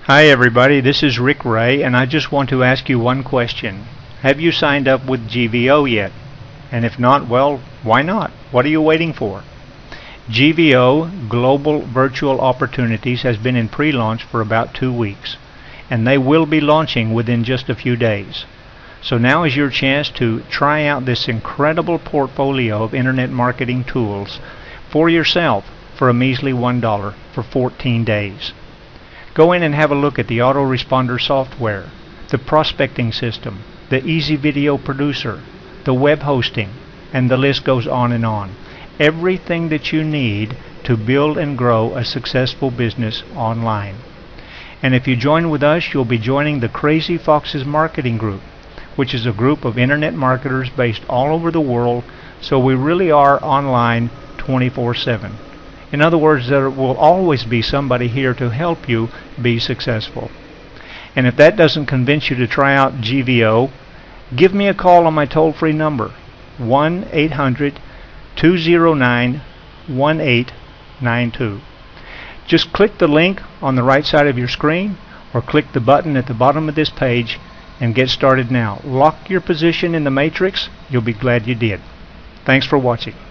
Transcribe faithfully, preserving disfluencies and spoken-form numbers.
Hi everybody, this is Rick Ray, and I just want to ask you one question. Have you signed up with G V O yet? And if not, well, why not? What are you waiting for? G V O, Global Virtual Opportunities, has been in pre-launch for about two weeks, and they will be launching within just a few days. So now is your chance to try out this incredible portfolio of internet marketing tools for yourself for a measly one dollar for fourteen days. Go in and have a look at the autoresponder software, the prospecting system, the easy video producer, the web hosting, and the list goes on and on. Everything that you need to build and grow a successful business online. And if you join with us, you'll be joining the Crazy Foxes Marketing Group, which is a group of internet marketers based all over the world, so we really are online twenty-four seven. In other words, there will always be somebody here to help you be successful. And if that doesn't convince you to try out G V O, give me a call on my toll-free number, one eight hundred, two oh nine, one eight nine two. Just click the link on the right side of your screen or click the button at the bottom of this page and get started now. Lock your position in the matrix. You'll be glad you did. Thanks for watching.